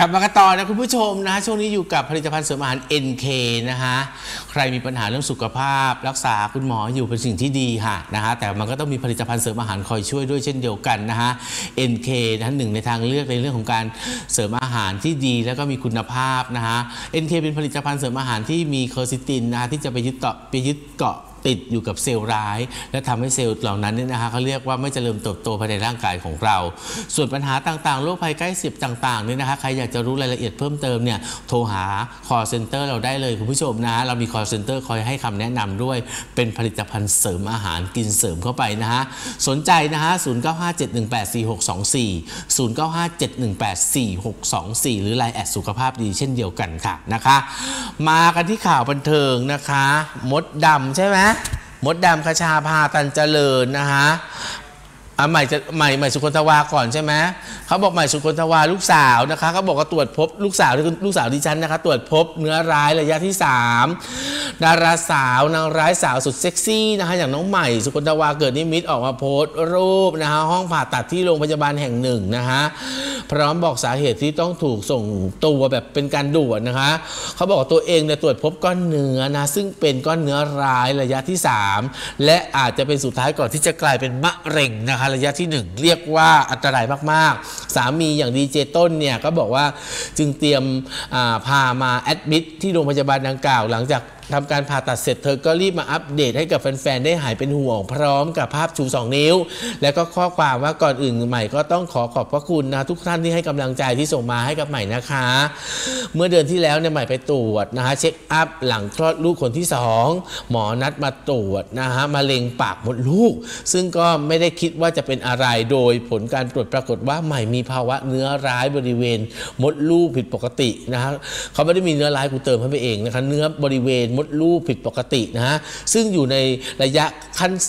ลับมากันต่อนะคุณผู้ชมนะช่วงนี้อยู่กับผลิตภัณฑ์เสริมอาหาร NK นะคะใครมีปัญหาเรื่องสุขภาพรักษาคุณหมออยู่เป็นสิ่งที่ดีค่ะนะคะแต่มันก็ต้องมีผลิตภัณฑ์เสริมอาหารคอยช่วยด้วยเช่นเดียวกันนะคะ NK นะหนึ่งในทางเลือกในเรื่องของการเสริมอาหารที่ดีแล้วก็มีคุณภาพนะคะ NK เป็นผลิตภัณฑ์เสริมอาหารที่มีเคอร์ซิตินนะคะที่จะไปยึดเกาะติดอยู่กับเซลล์ร้ายและทำให้เซลล์เหล่านั้นเนี่ยนะคะเขาเรียกว่าไม่เจริญเติบโตภายในร่างกายของเราส่วนปัญหาต่างๆโรคภัยใกล้เสียบต่างๆเนี่ยนะคะใครอยากจะรู้รายละเอียดเพิ่มเติมเนี่ยโทรหา call center เราได้เลยคุณผู้ชมนะเรามี call center คอยให้คำแนะนำด้วยเป็นผลิตภัณฑ์เสริมอาหารกินเสริมเข้าไปนะฮะสนใจนะฮะ0957184624 0957184624 หรือ LINE แอดสุขภาพดีเช่นเดียวกันค่ะนะคะมากันที่ข่าวบันเทิงนะคะมดดำใช่ไหมมดดำคชาภาตันเจริญนะคะใหม่สุคนทวาก่อนใช่ไหมเขาบอกใหม่สุคนทวาลูกสาวนะคะเขาบอกว่าตรวจพบลูกสาวดิฉันนะคะตรวจพบเนื้อร้ายระยะที่3ดาราสาวนางร้ายสาวสุดเซ็กซี่นะคะอย่างน้องใหม่สุคนทวาเกิดนิมิตออกมาโพสต์รูปนะคะห้องผ่าตัดที่โรงพยาบาลแห่งหนึ่งนะคะพร้อมบอกสาเหตุที่ต้องถูกส่งตัวแบบเป็นการด่วนนะคะเขาบอกตัวเองเนี่ยตรวจพบก้อนเนื้อนะซึ่งเป็นก้อนเนื้อร้ายระยะที่3และอาจจะเป็นสุดท้ายก่อนที่จะกลายเป็นมะเร็งนะคะระยะที่1เรียกว่าอันตรายมากๆสามีอย่างดีเจต้นเนี่ยก็บอกว่าจึงเตรียมพามาแอดมิดที่โรงพยาบาลดังกล่าวหลังจากทำการผ่าตัดเสร็จเธอก็รีบมาอัปเดตให้กับแฟนๆได้หายเป็นห่วงพร้อมกับภาพชู2นิ้วแล้วก็ข้อความว่าก่อนอื่นใหม่ก็ต้องขอบพระคุณนะทุกท่านที่ให้กำลังใจที่ส่งมาให้กับใหม่นะคะเมื่อเดือนที่แล้วเนี่ยใหม่ไปตรวจนะคะเช็คอัพหลังคลอดลูกคนที่2หมอนัดมาตรวจนะคะมะเร็งปากมดลูกซึ่งก็ไม่ได้คิดว่าจะเป็นอะไรโดยผลการตรวจปรากฏว่าใหม่มีภาวะเนื้อร้ายบริเวณมดลูกผิดปกตินะคะเขาไม่ได้มีเนื้อร้ายกูเติมให้ไปเองนะคะเนื้อบริเวณมดลูกผิดปกตินะฮะซึ่งอยู่ในระยะขั้น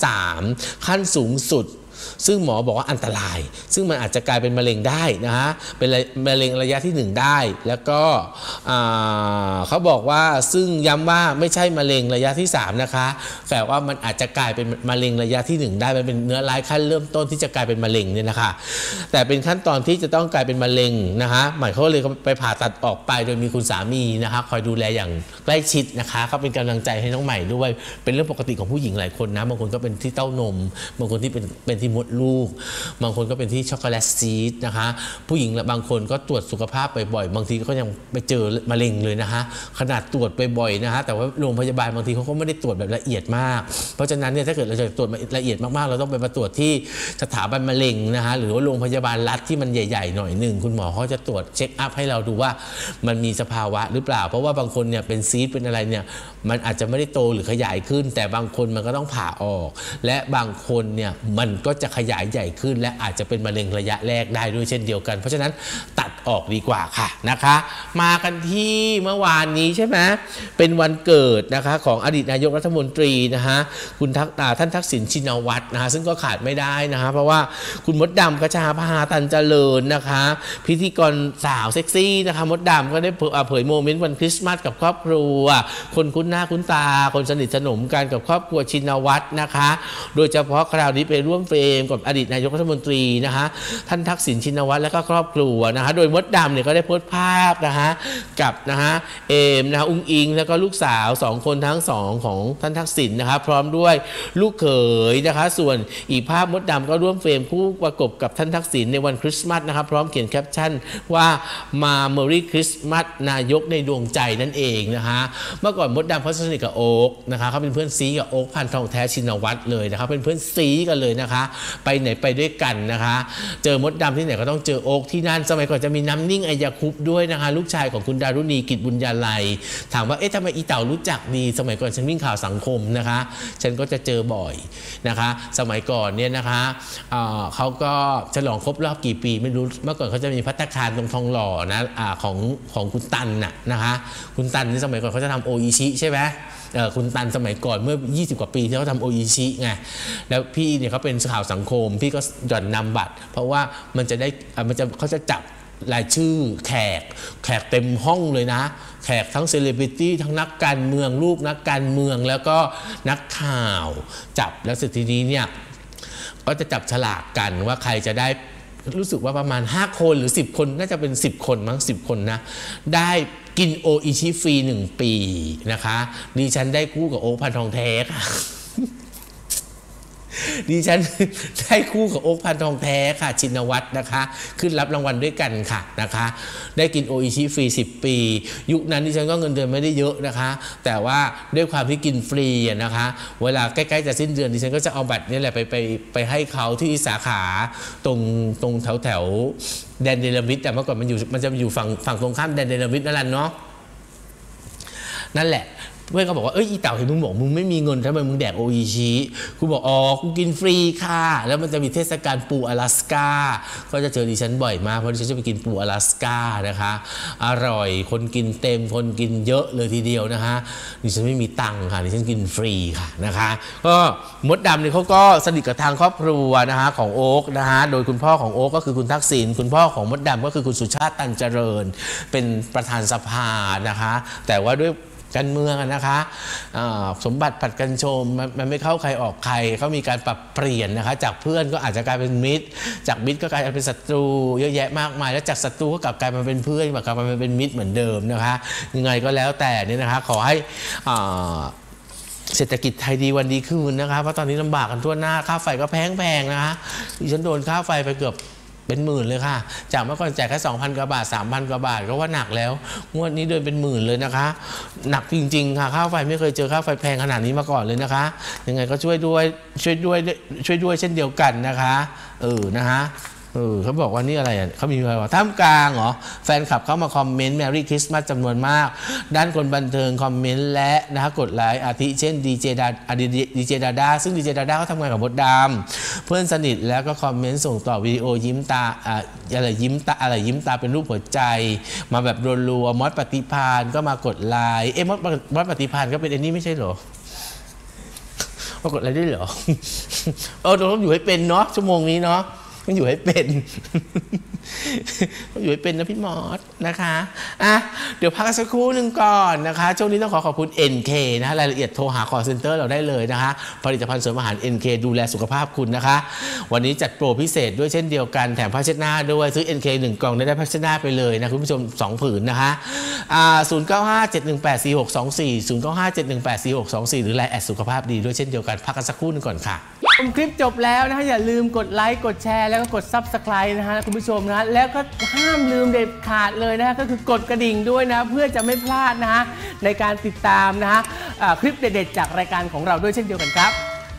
3ขั้นสูงสุดซึ่งหมอบอกว่าอันตรายซึ่งมันอาจจะกลายเป็นมะเร็งได้นะฮะเป็นมะเร็งระยะที่1ได้แล้วก็เขาบอกว่าซึ่งย้ำว่าไม่ใช่มะเร็งระยะที่3นะคะแต่ว่ามันอาจจะกลายเป็นมะเร็งระยะที่1ได้มันเป็นเนื้อร้ายขั้นเริ่มต้นที่จะกลายเป็นมะเร็งเนี่ยนะคะแต่เป็นขั้นตอนที่จะต้องกลายเป็นมะเร็งนะคะหมายเขาเลยไปผ่าตัดออกไปโดยมีคุณสามีนะคะคอยดูแลอย่างใกล้ชิดนะคะเขาเป็นกำลังใจให้น้องใหม่ด้วยเป็นเรื่องปกติของผู้หญิงหลายคนนะบางคนก็เป็นที่เต้านมบางคนที่เป็นที่มดลูกบางคนก็เป็นที่ช็อกโกแลตซีดนะคะผู้หญิงบางคนก็ตรวจสุขภาพบ่อยๆบางทีก็ยังไปเจอมะเร็งเลยนะคะขนาดตรวจบ่อยๆนะคะแต่ว่าโรงพยาบาลบางทีเขาก็ไม่ได้ตรวจแบบละเอียดมากเพราะฉะนั้นเนี่ยถ้าเกิดเราจะตรวจละเอียดมากๆเราต้องไปตรวจที่สถาบันมะเร็งนะคะหรือว่าโรงพยาบาลรัฐที่มันใหญ่ๆหน่อยหนึ่งคุณหมอเขาจะตรวจเช็คอัพให้เราดูว่ามันมีสภาวะหรือเปล่าเพราะว่าบางคนเนี่ยเป็นซีดเป็นอะไรเนี่ยมันอาจจะไม่ได้โตหรือขยายขึ้นแต่บางคนมันก็ต้องผ่าออกและบางคนเนี่ยมันก็จะขยายใหญ่ขึ้นและอาจจะเป็นมะเร็งระยะแรกได้ด้วยเช่นเดียวกันเพราะฉะนั้นตัดออกดีกว่าค่ะนะคะมากันที่เมื่อวานนี้ใช่ไหมเป็นวันเกิดนะคะของอดีตนายกรัฐมนตรีนะคะคุณท่านทักษิณชินวัตรนะคะซึ่งก็ขาดไม่ได้นะคะเพราะว่าคุณมดดำคชาภาตันเจริญนะคะพิธีกรสาวเซ็กซี่นะคะมดดำก็ได้เผยโมเมนต์วันคริสต์มาสกับครอบครัวคนคุ้นหน้าคุ้นตาคนสนิทสนมกันกับครอบครัวชินวัตรนะคะโดยเฉพาะคราวนี้ไปร่วมเฟรมกับอดีตนายกรัฐมนตรีนะคะท่านทักษิณชินวัตรและก็ครอบครัวนะคะโดยมดดำเนี่ยก็ได้โพสต์ภาพนะคะกับนะคะเอมนะคะอุ้งอิงแล้วก็ลูกสาว2คนทั้ง2ของท่านทักษิณนะคะพร้อมด้วยลูกเขยนะคะส่วนอีกภาพมดดำก็ร่วมเฟรมคู่ประกบกับท่านทักษิณในวันคริสต์มาสนะคะพร้อมเขียนแคปชั่นว่ามาเมอรี่คริสต์มาสนายกในดวงใจนั่นเองนะคะเมื่อก่อนมดดำเขาสนิทกับโอ๊คนะคะเขาเป็นเพื่อนซีกับโอ๊คพันทองแท้ชินวัตรเลยนะคะเป็นเพื่อนซีกันเลยนะคะไปไหนไปด้วยกันนะคะเจอมดดำที่ไหนก็ต้องเจอโอ๊คที่นั่นสมัยก่อนจะมีน้ำนิ่งอัยคุปต์ด้วยนะคะลูกชายของคุณดารุณีกิจบุญญาลัยถามว่าเอ๊ะทำไมอีเต่ารู้จักดีสมัยก่อนฉันวิ่งข่าวสังคมนะคะฉันก็จะเจอบ่อยนะคะสมัยก่อนเนี่ยนะคะเขาก็ฉลองครบรอบกี่ปีไม่รู้เมื่อก่อนเขาจะมีภัตตาคารตรงทองหล่อนะของคุณตันน่ะนะคะคุณตันในสมัยก่อนเขาจะทำโออิชิใช่ไหมคุณตันสมัยก่อนเมื่อ20กว่าปีที่เขาทำโออิชิไงแล้วพี่เนี่ยเขาเป็นข่าวสังคมพี่ก็หย่อนนำบัตรเพราะว่ามันจะได้เขาจะจับรายชื่อแขกเต็มห้องเลยนะแขกทั้งเซเลบริตี้ทั้งนักการเมืองรูปนักการเมืองแล้วก็นักข่าวจับแล้วเสร็จทีนี้เนี่ยก็จะจับฉลากกันว่าใครจะได้รู้สึกว่าประมาณ5คนหรือ10คนน่าจะเป็น10คนมั้ง10คนนะได้กินโออิชิฟรี1ปีนะคะดิฉันได้คู่กับโอ๊คพันทองแท้ค่ะดิฉันได้คู่กับโอ๊คพันทองแท้ค่ะชินวัตรนะคะขึ้นรับรางวัลด้วยกันค่ะนะคะได้กินโออิชิฟรี10ปียุคนั้นดิฉันก็เงินเดือนไม่ได้เยอะนะคะแต่ว่าด้วยความที่กินฟรีนะคะเวลาใกล้ๆจะสิ้นเดือนดิฉันก็จะเอาบัตรนี่แหละไปให้เขาที่สาขาตรงแถวแดนเดลมิดแต่เมื่อก่อนมันจะอยู่ฝั่งตรงข้ามแดนเดลมิดนั่นแหละเนาะนั่นแหละเพื่อนก็บอกว่าอีเต่าเห็นมึงบอกมึงไม่มีเงินทำไมมึงแดกโออิชิกูบอกกูกินฟรีค่ะแล้วมันจะมีเทศกาลปูอลาสก้าก็จะเจอดิฉันบ่อยมากเพราะดิฉันจะไปกินปูอลาสก้านะคะอร่อยคนกินเต็มคนกินเยอะเลยทีเดียวนะคะดิฉันไม่มีตังค์ค่ะดิฉันกินฟรีค่ะนะคะก็มดดำเนี่ยเขาก็สนิทกับทางครอบครัวนะคะของโอ๊คนะคะโดยคุณพ่อของโอ๊คก็คือคุณทักษิณคุณพ่อของมดดำก็คือคุณสุชาติตันเจริญเป็นประธานสภานะคะแต่ว่าด้วยการเมืองนะคะสมบัติผัดกันชมมันไม่เข้าใครออกใครเขามีการปรับเปลี่ยนนะคะจากเพื่อนก็อาจจะกลายเป็นมิตรจากมิตรก็กลายเป็นศัตรูเยอะแยะมากมายแล้วจากศัตรูก็กลับกลายมาเป็นเพื่อนกลับมาเป็นมิตรเหมือนเดิมนะคะยังไงก็แล้วแต่เนี่ยนะคะขอให้เศรษฐกิจไทยดีวันดีคืนนะคะเพราะตอนนี้ลำบากกันทั่วหน้าค่าไฟก็แพงนะคะดิฉันโดนค่าไฟไปเกือบเป็นหมื่นเลยค่ะจากเมื่อก่อนจ่ายแค่ 2,000 กว่าบาท 3,000 กว่าบาทก็ว่าหนักแล้วงวดนี้เดินเป็นหมื่นเลยนะคะหนักจริงๆค่ะค่าไฟไม่เคยเจอค่าไฟแพงขนาดนี้มาก่อนเลยนะคะยังไงก็ช่วยด้วยเช่นเดียวกันนะคะนะคะเขาบอกว่านี่อะไรเขามีอะไรวะท่ามกลางเหรอแฟนคลับเข้ามาคอมเมนต์ Merry Christmas จำนวนมากด้านคนบันเทิงคอมเมนต์และนะคะกดไลค์อาทิเช่นดีเจดาด้าซึ่งดีเจดาด้าเขาทำงานกับมดดำเพื่อนสนิทแล้วก็คอมเมนต์ส่งต่อวิดีโอยิ้มตายิ้มตาเป็นรูปหัวใจมาแบบรัวๆมดปฏิภาณก็มากดไลค์มดปฏิภาณก็เป็นอันนี้ไม่ใช่เหรอมากดไลค์ได้เหรอเราต้องอยู่ให้เป็นเนาะชั่วโมงนี้เนาะต้องอยู่ให้เป็นต้องอยู่ให้เป็นนะพี่มอสนะคะเดี๋ยวพักสักครู่หนึ่งก่อนนะคะช่วงนี้ต้องขอบคุณ NK นะรายละเอียดโทรหา call center เราได้เลยนะคะผลิตภัณฑ์เสริมอาหาร NK ดูแลสุขภาพคุณนะคะวันนี้จัดโปรพิเศษด้วยเช่นเดียวกันแถมผ้าเช็ดหน้าด้วยซื้อ NK 1 กล่องได้ผ้าเช็ดหน้าไปเลยนะคุณผู้ชม2 ผืนนะคะ0957184624 0957184624 หรือไลน์แอดสุขภาพดีด้วยเช่นเดียวกันพักกันสักครู่หนึ่งก่อนค่ะคลิปจบแล้วนะคะอย่าลืมกดไลค์กดแชร์แล้วก็กด Subscribe นะฮะคุณผู้ชมนะแล้วก็ห้ามลืมเด็ดขาดเลยนะฮะก็คือกดกระดิ่งด้วยนะเพื่อจะไม่พลาดนะฮะในการติดตามนะฮะคลิปเด็ดๆจากรายการของเราด้วยเช่นเดียวกันครับ